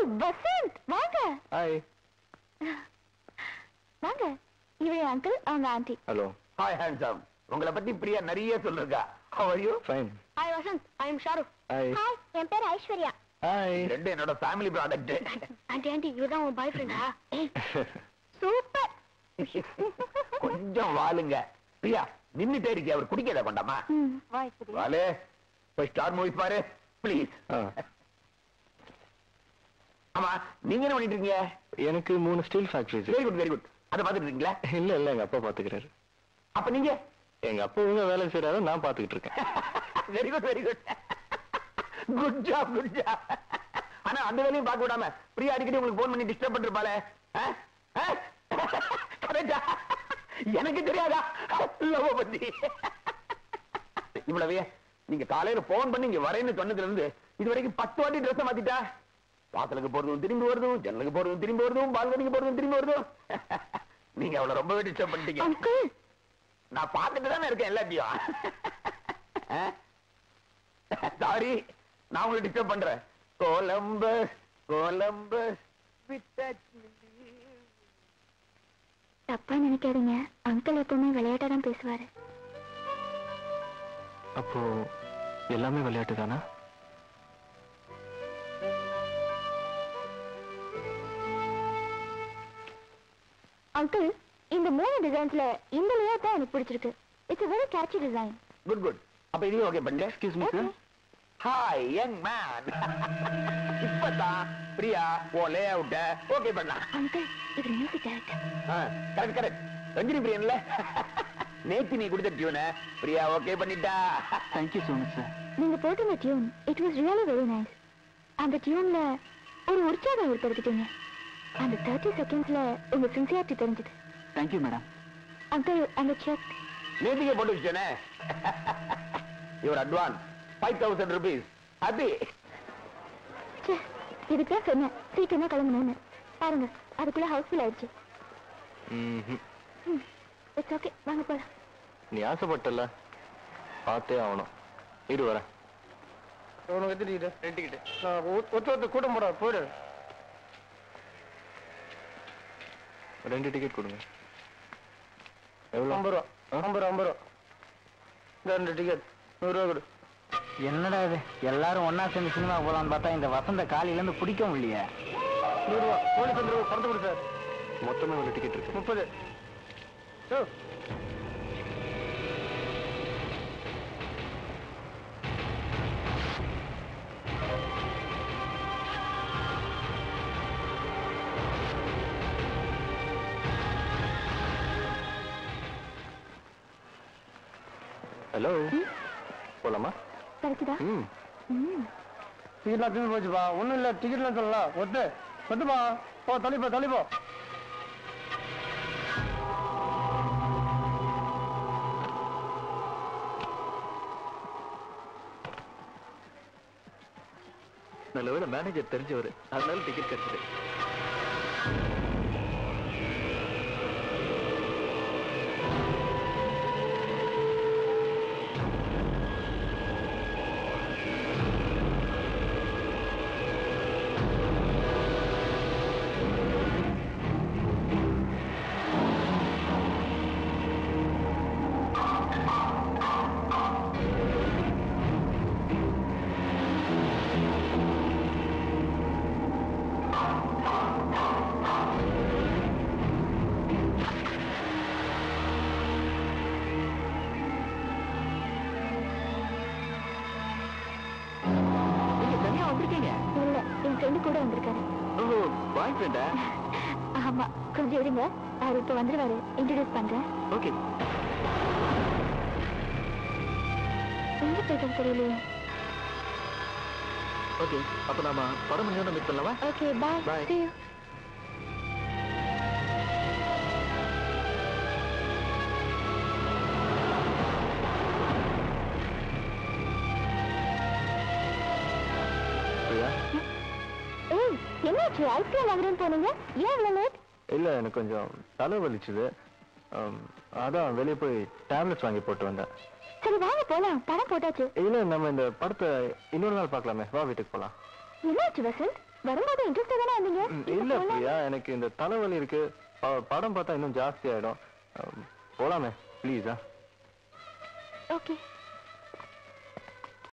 வசந்த் வாங்க. ஹாய். வாங்க. இவரே அங்கிள், அவங்க ஆண்டி. ஹலோ. Hi handsome. உங்களை பத்தி பிரியா நிறைய சொல்லிருக்கா. How are you? Fine. Hi Vasanth, I am Shahrukh. Hi. Hi, என் பேர் ஐஸ்வர்யா. ஹாய். ரெண்டு என்னோட ஃபேமிலி ப்ராடக்ட். ஆண்டி இவர்தான் உன் பாய் ஃப்ரெண்டா? சூப்பர். கொஞ்சம் வாளுங்க. பிரியா நின்னுட்டே இருக்கே, அவர் குடிக்கத கொண்டாமா? வாலே போய் ஸ்டார் மூவிஸ் பாரு ப்ளீஸ். ஆமா, நீங்க என்ன பண்ணிட்டு இருக்கீங்க? எனக்கு 3 steel factories. Very good very good. அதை பாத்துட்டு இருக்கீங்களா? இல்ல எங்க அப்பா பாத்துக்கிறாரு. அப்ப நீங்க? எங்க அப்பா உங்க வேலை செய்யறாரு, நான் பாத்துக்கிட்டு இருக்கேன். Very good very good. Good job good job. ஆனா அந்த வேலையும் பார்க்க விடாம பிரியா அடிக்கடி உங்களுக்கு போன் பண்ணி டிஸ்டர்ப் பண்ணிருப்பாளே. கரெக்டா? எனக்கு தெரியாதா லவ் பத்தி? இவ்வளவே நீங்க காலையில போன் பண்ணி இங்க வரேன்னு சொன்னதுல இருந்து இது வரைக்கும் 10 வாட்டி ட்ரெஸ் மாத்திட்டா. வாசலுக்கு போறதும் திரும்பி வருதும், ஜன்னலுக்கு போறதும் திரும்பி வருதும், பால்கனிக்கு போறதும் திரும்பி வருதும். நீங்க அவளை ரொம்பவே டிஸ்டர்ப் பண்ணிட்டீங்க. நான் பார்த்துட்டு தானே இருக்கேன் எல்லாத்தையும். சாரி, நான் உங்களை டிஸ்டர்ப் பண்றேன். கொலம்பஸ் கொலம்பஸ் தப்பா நினைக்காதீங்க, அங்கிள் எப்பவுமே விளையாட்டா தான் பேசுவாரு. அப்போ எல்லாமே விளையாட்டு தானா? அங்கிள், இந்த 3 டிசைன்ஸ்ல இந்த லேயர் தான் எனக்கு பிடிச்சிருக்கு. It's a very catchy design. Good good. அப்ப இதையும் ஓகே பண்ணுங்க. Excuse me sir. Hi young man. இப்பதான் பிரியா ஓ லே அவுட்ட ஓகே பண்ணலாம். அங்கிள், இது music director. Correct correct. Ranjini பிரியன்ல நேத்து நீ கொடுத்த டியூனை பிரியா ஓகே பண்ணிட்டா. Thank you so much sir. நீங்க போட்டிருந்த tune it was really very nice. அந்த டியூன்ல ஒரு உற்சாகம் ஏற்படுத்திட்டீங்க. அந்த 30 செகண்ட்ஸ்ல உங்க சின்சியாரிட்டி தெரிஞ்சது. Thank you madam. அங்கிள், அந்த செக் நேத்திக்கே போட்டு வச்சேனே. Your advance 5000 rupees. ஹாப்பி. இதுக்கே சொன்னேன் சீக்கிரமா கிளம்பணும்னு. பாருங்க, அதுக்குள்ள ஹவுஸ்ஃபுல் ஆயிடுச்சு. இட்ஸ் ஓகே, வாங்க போலாம். நீ ஆசைப்பட்டல, பார்த்தே ஆகணும். இரு வரேன். உனக்கு எத்தனை டிக்கெட்? 2 டிக்கெட். ஒத்து கூட்டம் போட போயிடு. 2 டிக்கெட் கொடுங்க. எவ்வளோ? 50 ரூபா. 50 ரூபா. இந்த 2 டிக்கெட் 100 ரூபா கொடு. என்னடா இது, எல்லாரும் ஒன்னா சேர்ந்து சினிமா போலான்னு பார்த்தா இந்த வசந்த காலையில இருந்து பிடிக்க முடியல. 100 ரூபா. போலீஸ் வந்து பணத்தை கொடு சார். மொத்தமே எவ்வளோ டிக்கெட் இருக்கு? 30. ஹலோ, போலாமா? கிடைக்குதா? டிக்கெட்லாம் திரும்பி போச்சுப்பா. ஒன்றும் இல்லை, டிக்கெட்லாம் சொல்லலாம். ஒத்துப்பா. போ, தள்ளிப்போ. நல்லவேளை மேனேஜர் தெரிஞ்சவர், அதனால டிக்கெட் கிடைச்சது. இல்ல, என் ஃப்ரெண்டு கூட வந்திருக்காரு. ஓ, பாய் ஃப்ரெண்டா? ஆமா, கொஞ்சம் இருங்க, அவர் இப்ப வந்துருவாரு. இன்ட்ரோடியூஸ் பண்றேன். ஓகே. எங்க போயிட்டு தெரியலையே. ஓகே, அப்ப நாம படம் மணியோட மீட் பண்ணலாமா? Okay, bye. Bye. See you. Priya? ஏய், என்னாச்சு? ஐஸ்கிரீம் வாங்குறேன்னு போனீங்க, ஏன் இவ்வளவு லேட்? இல்ல, எனக்கு கொஞ்சம் தலை வலிச்சுது. அதான் வெளியே போய் டேப்லெட்ஸ் வாங்கி போட்டு வந்தேன். சரி வாங்க போலாம், படம் போட்டாச்சு. இல்ல, நம்ம இந்த படத்தை இன்னொரு நாள் பார்க்கலாமே. வா, வீட்டுக்கு போலாம். என்னாச்சு வசந்த்? வரும்போது இன்ட்ரெஸ்டா தானே வந்தீங்க? இல்ல பிரியா, எனக்கு இந்த தலைவலி இருக்கு. படம் பார்த்தா இன்னும் ஜாஸ்தி ஆயிடும். போலாமே ப்ளீஸா? ஓகே.